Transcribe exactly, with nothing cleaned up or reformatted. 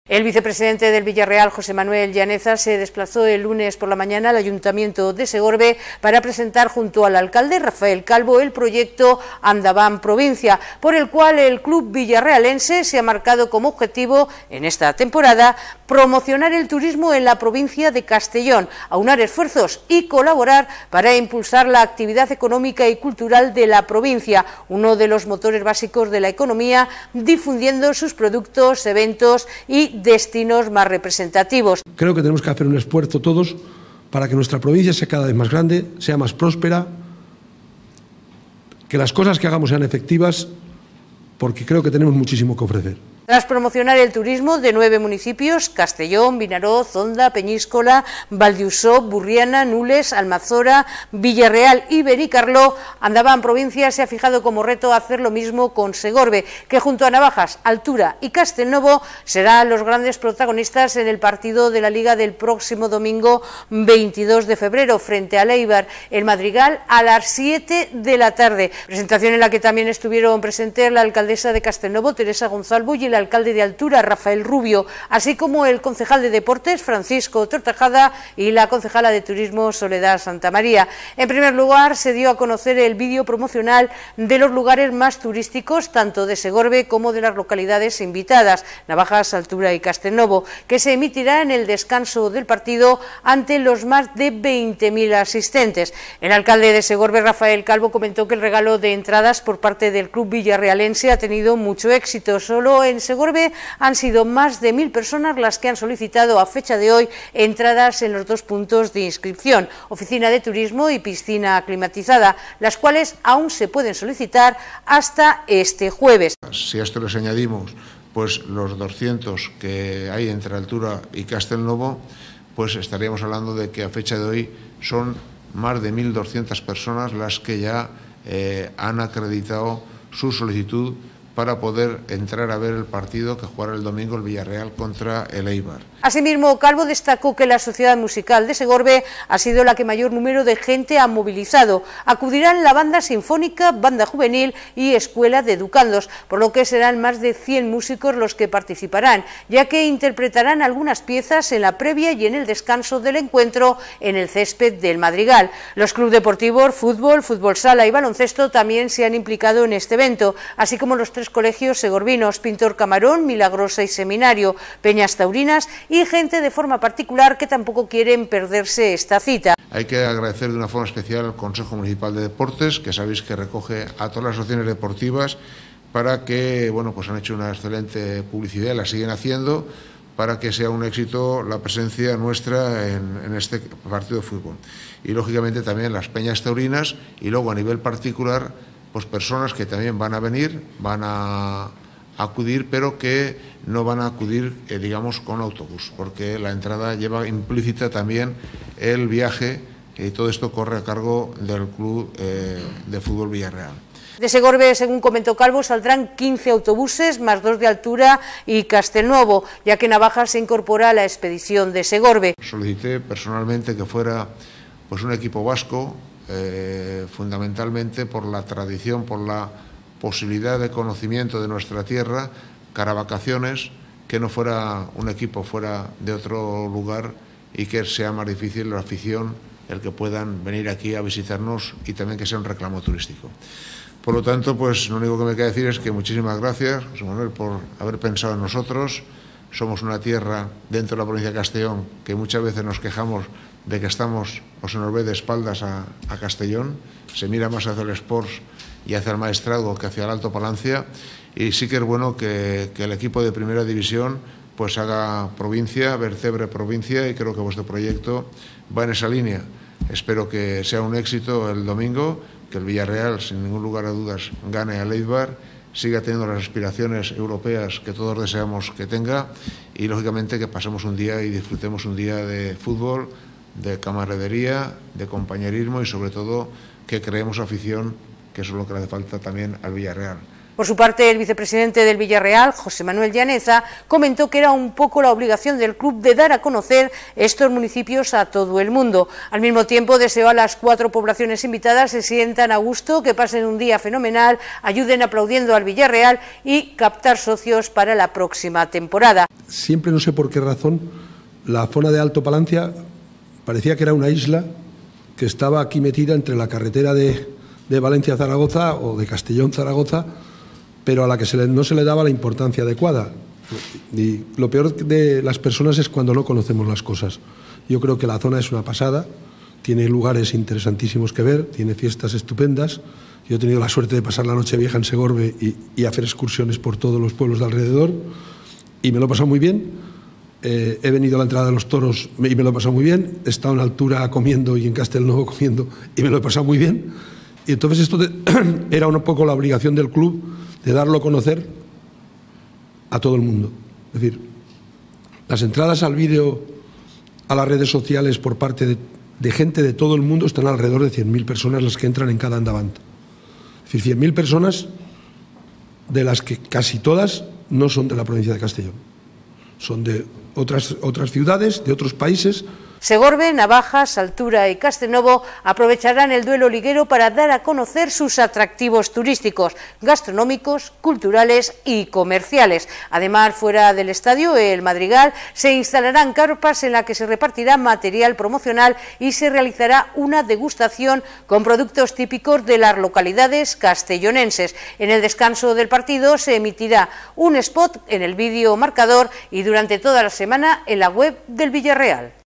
El vicepresidente del Villarreal, José Manuel Llaneza, se desplazó el lunes por la mañana al Ayuntamiento de Segorbe para presentar junto al alcalde Rafael Calvo el proyecto Andaban Provincia, por el cual el club villarrealense se ha marcado como objetivo en esta temporada promocionar el turismo en la provincia de Castellón, aunar esfuerzos y colaborar para impulsar la actividad económica y cultural de la provincia, uno de los motores básicos de la economía, difundiendo sus productos, eventos y destinos más representativos. Creo que tenemos que hacer un esfuerzo todos para que nuestra provincia sea cada vez más grande, sea más próspera, que las cosas que hagamos sean efectivas, porque creo que tenemos muchísimo que ofrecer. Tras promocionar el turismo de nueve municipios, Castellón, Vinaroz, Honda, Peñíscola, Valdiusó, Burriana, Nules, Almazora, Villarreal y Benicarló, Andaban Provincia se ha fijado como reto hacer lo mismo con Segorbe, que junto a Navajas, Altura y Castelnovo serán los grandes protagonistas en el partido de la Liga del próximo domingo veintidós de febrero frente al Eibar, el Madrigal, a las siete de la tarde. Presentación en la que también estuvieron presentes la alcaldesa de Castelnovo, Teresa Gonzalvo, y el alcalde de Altura, Rafael Rubio, así como el concejal de Deportes, Francisco Tortajada, y la concejala de Turismo, Soledad Santamaría. En primer lugar, se dio a conocer el vídeo promocional de los lugares más turísticos, tanto de Segorbe como de las localidades invitadas, Navajas, Altura y Castelnovo, que se emitirá en el descanso del partido ante los más de veinte mil asistentes. El alcalde de Segorbe, Rafael Calvo, comentó que el regalo de entradas por parte del club villarrealense ha tenido mucho éxito. Solo en Segorbe han sido más de mil personas las que han solicitado a fecha de hoy entradas en los dos puntos de inscripción, oficina de turismo y piscina climatizada, las cuales aún se pueden solicitar hasta este jueves. Si a esto les añadimos pues los doscientos que hay entre Altura y Castelnovo, pues estaríamos hablando de que a fecha de hoy son más de mil doscientas personas las que ya eh, han acreditado su solicitud para poder entrar a ver el partido que jugará el domingo el Villarreal contra el Eibar. Asimismo, Calvo destacó que la Sociedad Musical de Segorbe ha sido la que mayor número de gente ha movilizado. Acudirán la banda sinfónica, banda juvenil y escuela de educandos, por lo que serán más de cien músicos los que participarán, ya que interpretarán algunas piezas en la previa y en el descanso del encuentro en el césped del Madrigal. Los clubes deportivos, fútbol, fútbol sala y baloncesto también se han implicado en este evento, así como los tres colegios segorbinos, Pintor Camarón, Milagrosa y Seminario, Peñas Taurinas y gente de forma particular que tampoco quieren perderse esta cita. Hay que agradecer de una forma especial al Consejo Municipal de Deportes, que sabéis que recoge a todas las asociaciones deportivas para que, bueno, pues han hecho una excelente publicidad y la siguen haciendo para que sea un éxito la presencia nuestra en, en este partido de fútbol. Y lógicamente también las Peñas Taurinas y luego a nivel particular, pues personas que también van a venir, van a acudir, pero que no van a acudir, eh, digamos, con autobús, porque la entrada lleva implícita también el viaje y todo esto corre a cargo del Club eh, de Fútbol Villarreal. De Segorbe, según comentó Calvo, saldrán quince autobuses, más dos de Altura y Castelnovo, ya que Navajas se incorpora a la expedición de Segorbe. Solicité personalmente que fuera pues un equipo vasco, eh, fundamentalmente por la tradición, por la posibilidad de conocimiento de nuestra tierra, Caravacaciones, que no fuera un equipo fuera de otro lugar y que sea más difícil la afición, el que puedan venir aquí a visitarnos y también que sea un reclamo turístico. Por lo tanto, pues lo único que me queda decir es que muchísimas gracias, José Manuel, por haber pensado en nosotros. Somos una tierra dentro de la provincia de Castellón que muchas veces nos quejamos de que estamos o se nos ve de espaldas a, a Castellón, se mira más hacia el Sports y hacia el Maestrazgo que hacia el Alto Palancia, y sí que es bueno que, que el equipo de primera división pues haga provincia, vertebre provincia, y creo que vuestro proyecto va en esa línea. Espero que sea un éxito el domingo, que el Villarreal, sin ningún lugar a dudas, gane al Eibar, siga teniendo las aspiraciones europeas que todos deseamos que tenga, y lógicamente que pasemos un día y disfrutemos un día de fútbol, de camaradería, de compañerismo y sobre todo que creemos afición, que eso es lo que le hace falta también al Villarreal. Por su parte, el vicepresidente del Villarreal, José Manuel Llaneza, comentó que era un poco la obligación del club de dar a conocer estos municipios a todo el mundo. Al mismo tiempo, deseó a las cuatro poblaciones invitadas se sientan a gusto, que pasen un día fenomenal, ayuden aplaudiendo al Villarreal y captar socios para la próxima temporada. Siempre, no sé por qué razón, la zona de Alto Palancia parecía que era una isla que estaba aquí metida entre la carretera de, de Valencia a Zaragoza o de Castellón Zaragoza, pero a la que se le, no se le daba la importancia adecuada. Y lo peor de las personas es cuando no conocemos las cosas. Yo creo que la zona es una pasada, tiene lugares interesantísimos que ver, tiene fiestas estupendas. Yo he tenido la suerte de pasar la Nochevieja en Segorbe y, y hacer excursiones por todos los pueblos de alrededor y me lo he pasado muy bien. Eh, he venido a la entrada de los toros y me lo he pasado muy bien. He estado en altura comiendo y en Castelnuovo comiendo y me lo he pasado muy bien. Y entonces esto de, era un poco la obligación del club de darlo a conocer a todo el mundo. Es decir, las entradas al vídeo, a las redes sociales por parte de, de gente de todo el mundo están alrededor de cien mil personas las que entran en cada Endavant. Es decir, cien mil personas de las que casi todas no son de la provincia de Castellón. Son de otras, otras ciudades, de otros países. Segorbe, Navajas, Altura y Castelnuovo aprovecharán el duelo liguero para dar a conocer sus atractivos turísticos, gastronómicos, culturales y comerciales. Además, fuera del estadio, el Madrigal, se instalarán carpas en las que se repartirá material promocional y se realizará una degustación con productos típicos de las localidades castellonenses. En el descanso del partido se emitirá un spot en el vídeo marcador y durante toda la semana en la web del Villarreal.